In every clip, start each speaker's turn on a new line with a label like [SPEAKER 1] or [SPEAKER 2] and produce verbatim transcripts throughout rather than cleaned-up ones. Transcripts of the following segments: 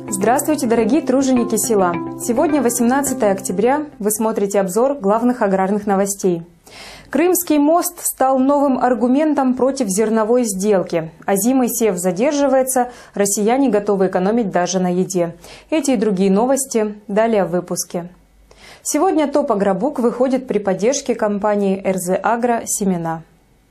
[SPEAKER 1] Здравствуйте, дорогие труженики села! Сегодня восемнадцатое октября. Вы смотрите обзор главных аграрных новостей. Крымский мост стал новым аргументом против зерновой сделки. Озимый сев задерживается, россияне готовы экономить даже на еде. Эти и другие новости далее в выпуске. Сегодня ТОП Агробук выходит при поддержке компании эр зэ Агро «Семена».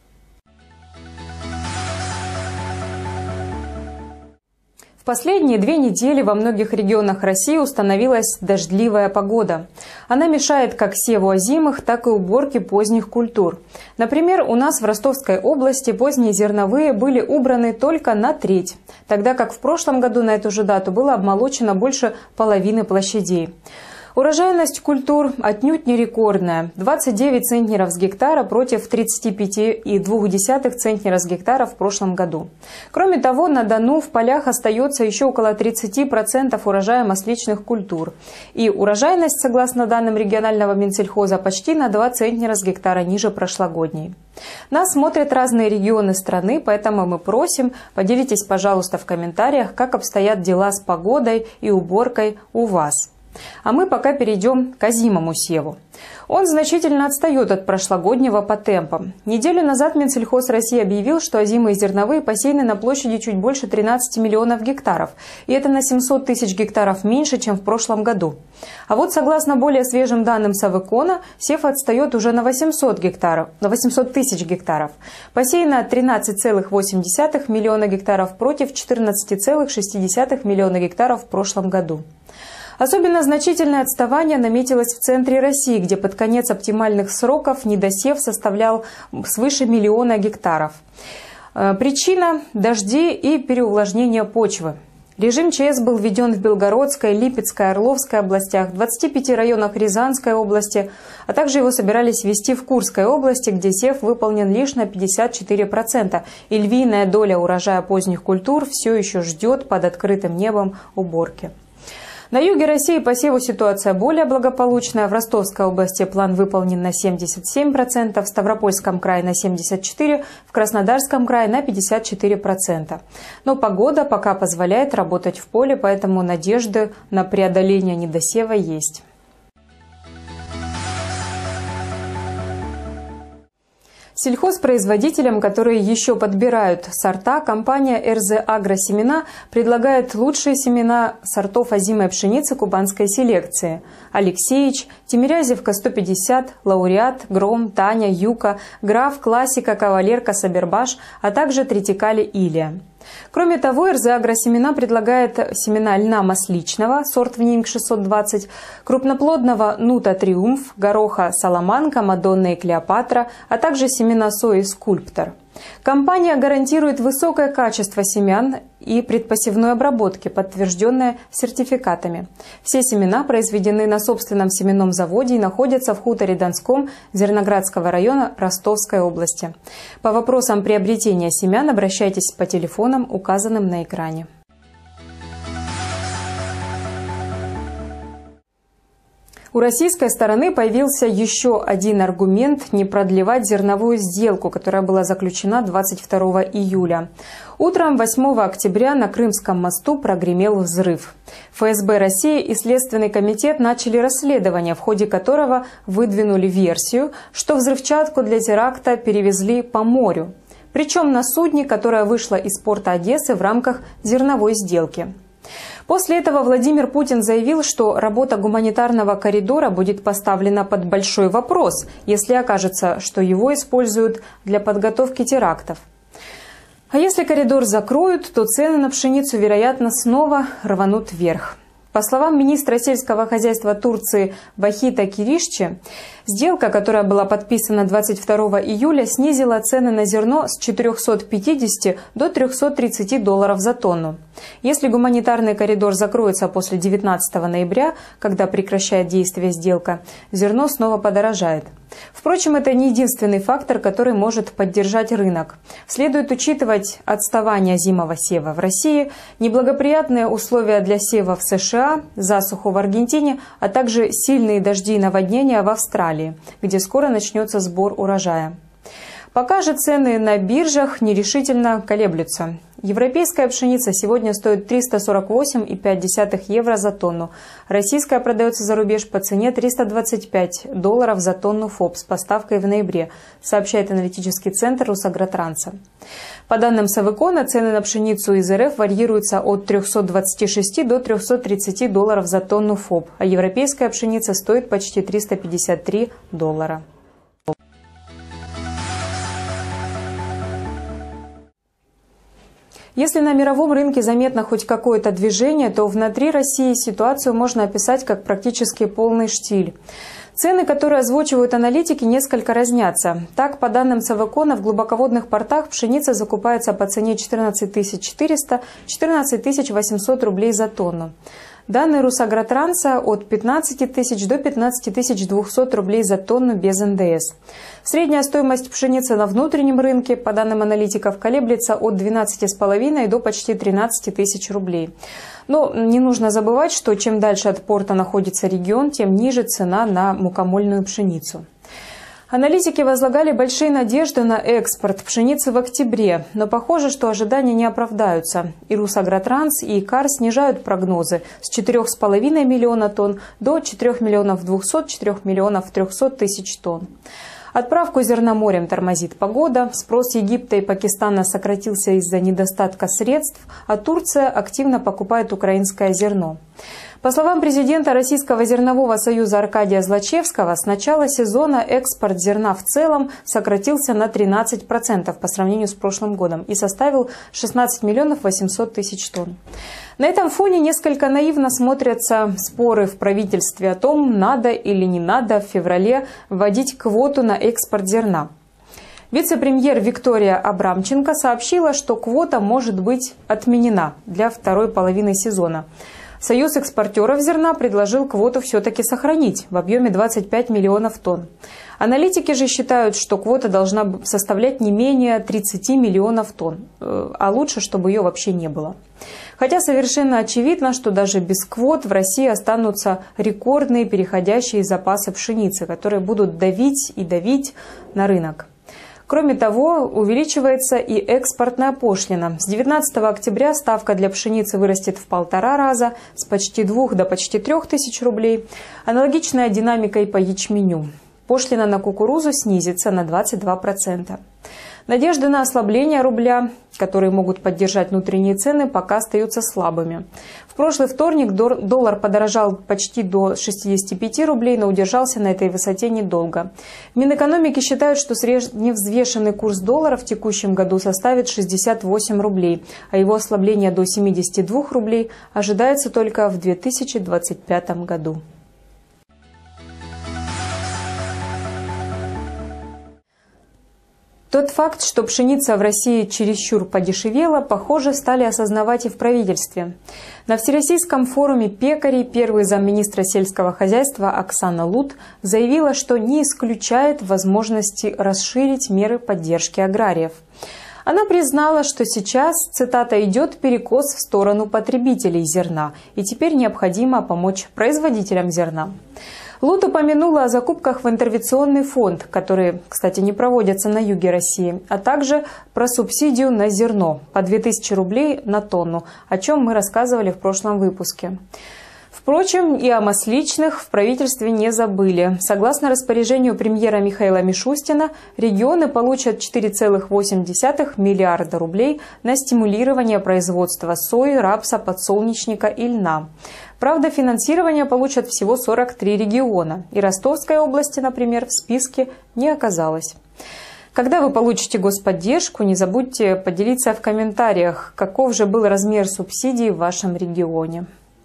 [SPEAKER 1] В последние две недели во многих регионах России установилась дождливая погода. Она мешает как севу озимых, так и уборке поздних культур. Например, у нас в Ростовской области поздние зерновые были убраны только на треть, тогда как в прошлом году на эту же дату было обмолочено больше половины площадей. Урожайность культур отнюдь не рекордная – двадцать девять центнеров с гектара против тридцати пяти и двух десятых центнера с гектара в прошлом году. Кроме того, на Дону в полях остается еще около тридцати процентов урожая масличных культур. И урожайность, согласно данным регионального Минсельхоза, почти на два центнера с гектара ниже прошлогодней. Нас смотрят разные регионы страны, поэтому мы просим, поделитесь, пожалуйста, в комментариях, как обстоят дела с погодой и уборкой у вас. А мы пока перейдем к озимому севу. Он значительно отстает от прошлогоднего по темпам. Неделю назад Минсельхоз России объявил, что озимые зерновые посеяны на площади чуть больше тринадцати миллионов гектаров. И это на семьсот тысяч гектаров меньше, чем в прошлом году. А вот согласно более свежим данным Совэкона, сев отстает уже на восемьсот гектаров, на восемьсот тысяч гектаров. Посеяно тринадцать целых восемь десятых миллиона гектаров против четырнадцати целых шести десятых миллиона гектаров в прошлом году. Особенно значительное отставание наметилось в центре России, где под конец оптимальных сроков недосев составлял свыше миллиона гектаров. Причина – дожди и переувлажнение почвы. Режим ЧС был введен в Белгородской, Липецкой, Орловской областях, двадцати пяти районах Рязанской области, а также его собирались ввести в Курской области, где сев выполнен лишь на пятьдесят четыре процента, и львиная доля урожая поздних культур все еще ждет под открытым небом уборки. На юге России по севу ситуация более благополучная. В Ростовской области план выполнен на семьдесят семь процентов, в Ставропольском крае на семьдесят четыре процента, в Краснодарском крае на пятьдесят четыре процента. Но погода пока позволяет работать в поле, поэтому надежды на преодоление недосева есть. Сельхозпроизводителям, которые еще подбирают сорта, компания эр зэ Агро «Семена» предлагает лучшие семена сортов озимой пшеницы кубанской селекции: Алексеич, Тимирязевка сто пятьдесят, Лауреат, Гром, Таня, Юка, Граф, Классика, Кавалерка, Сабербаш, а также Тритикали, Илия. Кроме того, эр зэ Агро «Семена» предлагает семена льна масличного, сорт Внимк шестьсот двадцать, крупноплодного Нута Триумф, гороха Саламанка, Мадонна и Клеопатра, а также семена сои Скульптор. Компания гарантирует высокое качество семян и предпосевной обработки, подтвержденное сертификатами. Все семена произведены на собственном семенном заводе и находятся в хуторе Донском Зерноградского района Ростовской области. По вопросам приобретения семян обращайтесь по телефонам, указанным на экране. У российской стороны появился еще один аргумент не продлевать зерновую сделку, которая была заключена двадцать второго июля. Утром восьмого октября на Крымском мосту прогремел взрыв. эф эс бэ России и Следственный комитет начали расследование, в ходе которого выдвинули версию, что взрывчатку для теракта перевезли по морю, причем на судне, которое вышло из порта Одессы в рамках зерновой сделки. После этого Владимир Путин заявил, что работа гуманитарного коридора будет поставлена под большой вопрос, если окажется, что его используют для подготовки терактов. А если коридор закроют, то цены на пшеницу, вероятно, снова рванут вверх. По словам министра сельского хозяйства Турции Вахита Киришчи, сделка, которая была подписана двадцать второго июля, снизила цены на зерно с четырёхсот пятидесяти до трёхсот тридцати долларов за тонну. Если гуманитарный коридор закроется после девятнадцатого ноября, когда прекращает действие сделка, зерно снова подорожает. Впрочем, это не единственный фактор, который может поддержать рынок. Следует учитывать отставание озимого сева в России, неблагоприятные условия для сева в США, засуху в Аргентине, а также сильные дожди и наводнения в Австралии, где скоро начнется сбор урожая. Пока же цены на биржах нерешительно колеблются. Европейская пшеница сегодня стоит триста сорок восемь и пять десятых евро за тонну. Российская продается за рубеж по цене триста двадцать пять долларов за тонну ФОП с поставкой в ноябре, сообщает аналитический центр Русагротранса. По данным Совэкона, цены на пшеницу из РФ варьируются от трёхсот двадцати шести до трёхсот тридцати долларов за тонну ФОП, а европейская пшеница стоит почти триста пятьдесят три доллара. Если на мировом рынке заметно хоть какое-то движение, то внутри России ситуацию можно описать как практически полный штиль. Цены, которые озвучивают аналитики, несколько разнятся. Так, по данным Совэкона, в глубоководных портах пшеница закупается по цене четырнадцать тысяч четыреста — четырнадцать тысяч восемьсот рублей за тонну. Данные Русагротранса от пятнадцати тысяч до пятнадцати тысяч двухсот рублей за тонну без эн дэ эс. Средняя стоимость пшеницы на внутреннем рынке, по данным аналитиков, колеблется от двенадцати с половиной до почти тринадцати тысяч рублей. Но не нужно забывать, что чем дальше от порта находится регион, тем ниже цена на мукомольную пшеницу. Аналитики возлагали большие надежды на экспорт пшеницы в октябре, но похоже, что ожидания не оправдаются. И Русагротранс, и ИКАР снижают прогнозы с четырёх с половиной миллиона тонн до четырёх миллионов двухсот — четырёх миллионов трёхсот тысяч тонн. Отправку зерна морем тормозит погода, спрос Египта и Пакистана сократился из-за недостатка средств, а Турция активно покупает украинское зерно. По словам президента Российского зернового союза Аркадия Злачевского, с начала сезона экспорт зерна в целом сократился на тринадцать процентов по сравнению с прошлым годом и составил шестнадцать миллионов восемьсот тысяч тонн. На этом фоне несколько наивно смотрятся споры в правительстве о том, надо или не надо в феврале вводить квоту на экспорт зерна. Вице-премьер Виктория Абрамченко сообщила, что квота может быть отменена для второй половины сезона. Союз экспортеров зерна предложил квоту все-таки сохранить в объеме двадцати пяти миллионов тонн. Аналитики же считают, что квота должна составлять не менее тридцати миллионов тонн, а лучше, чтобы ее вообще не было. Хотя совершенно очевидно, что даже без квот в России останутся рекордные переходящие запасы пшеницы, которые будут давить и давить на рынок. Кроме того, увеличивается и экспортная пошлина. С девятнадцатого октября ставка для пшеницы вырастет в полтора раза, с почти двух до почти трех тысяч рублей. Аналогичная динамика и по ячменю. Пошлина на кукурузу снизится на двадцать два процента. Надежды на ослабление рубля, которые могут поддержать внутренние цены, пока остаются слабыми. В прошлый вторник доллар подорожал почти до шестидесяти пяти рублей, но удержался на этой высоте недолго. В Минэкономики считают, что средневзвешенный курс доллара в текущем году составит шестьдесят восемь рублей, а его ослабление до семидесяти двух рублей ожидается только в две тысячи двадцать пятом году. Тот факт, что пшеница в России чересчур подешевела, похоже, стали осознавать и в правительстве. На Всероссийском форуме пекарей первый замминистра сельского хозяйства Оксана Лут заявила, что не исключает возможности расширить меры поддержки аграриев. Она признала, что сейчас, цитата, «идет перекос в сторону потребителей зерна, и теперь необходимо помочь производителям зерна». Лут упомянула о закупках в интервенционный фонд, которые, кстати, не проводятся на юге России, а также про субсидию на зерно по две тысячи рублей на тонну, о чем мы рассказывали в прошлом выпуске. Впрочем, и о масличных в правительстве не забыли. Согласно распоряжению премьера Михаила Мишустина, регионы получат четыре целых восемь десятых миллиарда рублей на стимулирование производства сои, рапса, подсолнечника и льна. Правда, финансирование получат всего сорок три региона, и Ростовской области, например, в списке не оказалось. Когда вы получите господдержку, не забудьте поделиться в комментариях, каков же был размер субсидий в вашем регионе.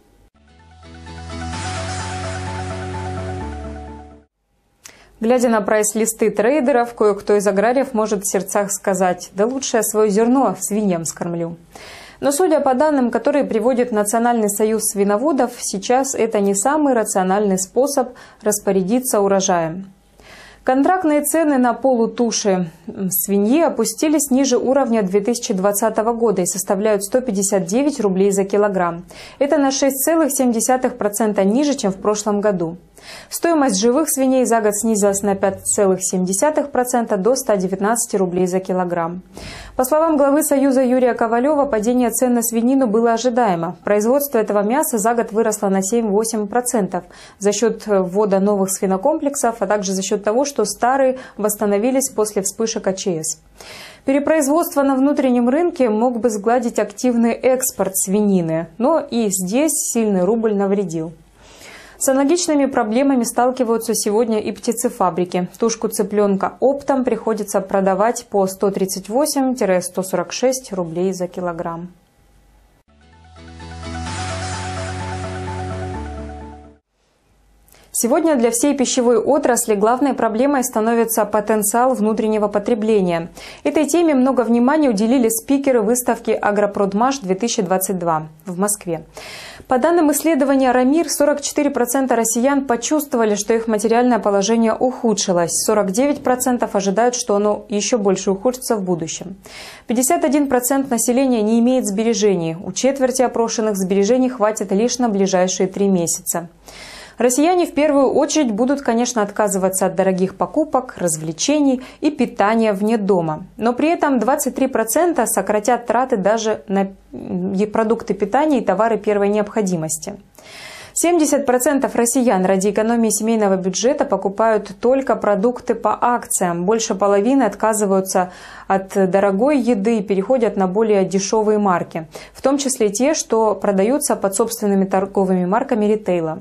[SPEAKER 1] Глядя на прайс-листы трейдеров, кое-кто из аграриев может в сердцах сказать: «Да лучше я свое зерно свиньям скормлю». Но судя по данным, которые приводит Национальный союз свиноводов, сейчас это не самый рациональный способ распорядиться урожаем. Контрактные цены на полутуши свиньи опустились ниже уровня две тысячи двадцатого года и составляют сто пятьдесят девять рублей за килограмм. Это на шесть целых семь десятых процента ниже, чем в прошлом году. Стоимость живых свиней за год снизилась на пять целых семь десятых процента до ста девятнадцати рублей за килограмм. По словам главы Союза Юрия Ковалева, падение цен на свинину было ожидаемо. Производство этого мяса за год выросло на семь-восемь процентов за счет ввода новых свинокомплексов, а также за счет того, что старые восстановились после вспышек АЧС. Перепроизводство на внутреннем рынке мог бы сгладить активный экспорт свинины, но и здесь сильный рубль навредил. С аналогичными проблемами сталкиваются сегодня и птицефабрики. Тушку цыпленка оптом приходится продавать по сто тридцать восемь — сто сорок шесть рублей за килограмм. Сегодня для всей пищевой отрасли главной проблемой становится потенциал внутреннего потребления. Этой теме много внимания уделили спикеры выставки «Агропродмаш-две тысячи двадцать два» в Москве. По данным исследования «Рамир», сорок четыре процента россиян почувствовали, что их материальное положение ухудшилось. сорок девять процентов ожидают, что оно еще больше ухудшится в будущем. пятьдесят один процент населения не имеет сбережений. У четверти опрошенных сбережений хватит лишь на ближайшие три месяца. Россияне в первую очередь будут, конечно, отказываться от дорогих покупок, развлечений и питания вне дома. Но при этом двадцать три процента сократят траты даже на продукты питания и товары первой необходимости. семьдесят процентов россиян ради экономии семейного бюджета покупают только продукты по акциям. Больше половины отказываются от дорогой еды и переходят на более дешевые марки, в том числе те, что продаются под собственными торговыми марками ритейла.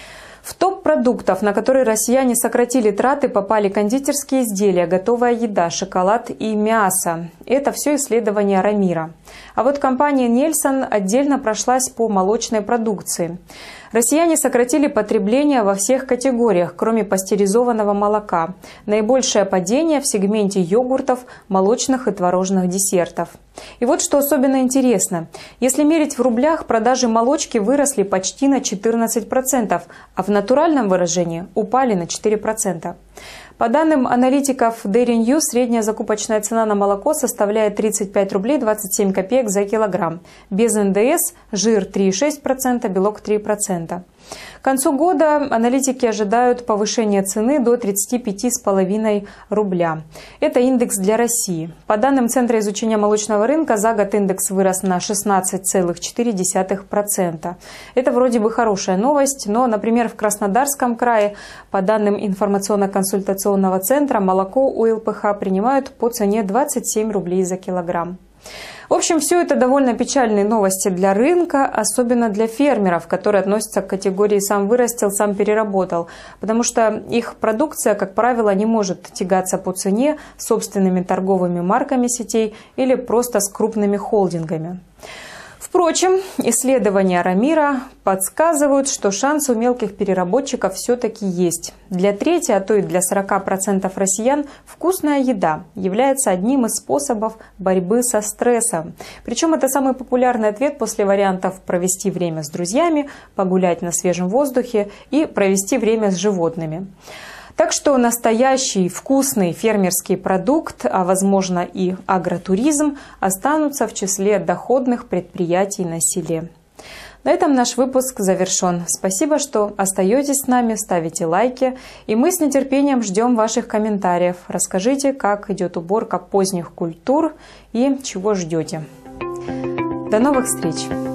[SPEAKER 1] В топ продуктов, на которые россияне сократили траты, попали кондитерские изделия, готовая еда, шоколад и мясо. Это все исследования Рамира. А вот компания Нельсон отдельно прошлась по молочной продукции. Россияне сократили потребление во всех категориях, кроме пастеризованного молока. Наибольшее падение в сегменте йогуртов, молочных и творожных десертов. И вот что особенно интересно. Если мерить в рублях, продажи молочки выросли почти на четырнадцать процентов, а в натуральном выражении упали на четыре процента. По данным аналитиков Dairy News, средняя закупочная цена на молоко составляет тридцать пять рублей двадцать семь копеек за килограмм. Без эн дэ эс жир три и шесть десятых процента, белок три процента. К концу года аналитики ожидают повышения цены до тридцати пяти с половиной рубля. Это индекс для России. По данным Центра изучения молочного рынка, за год индекс вырос на шестнадцать целых четыре десятых процента. Это вроде бы хорошая новость, но, например, в Краснодарском крае, по данным информационно-консультационного центра, молоко у эл пэ ха принимают по цене двадцать семь рублей за килограмм. В общем, все это довольно печальные новости для рынка, особенно для фермеров, которые относятся к категории «сам вырастил, сам переработал», потому что их продукция, как правило, не может тягаться по цене с собственными торговыми марками сетей или просто с крупными холдингами. Впрочем, исследования Рамира подсказывают, что шанс у мелких переработчиков все-таки есть. Для трети, а то и для сорока процентов россиян вкусная еда является одним из способов борьбы со стрессом. Причем это самый популярный ответ после вариантов провести время с друзьями, погулять на свежем воздухе и провести время с животными. Так что настоящий вкусный фермерский продукт, а возможно и агротуризм, останутся в числе доходных предприятий на селе. На этом наш выпуск завершен. Спасибо, что остаетесь с нами, ставите лайки, и мы с нетерпением ждем ваших комментариев. Расскажите, как идет уборка поздних культур и чего ждете. До новых встреч!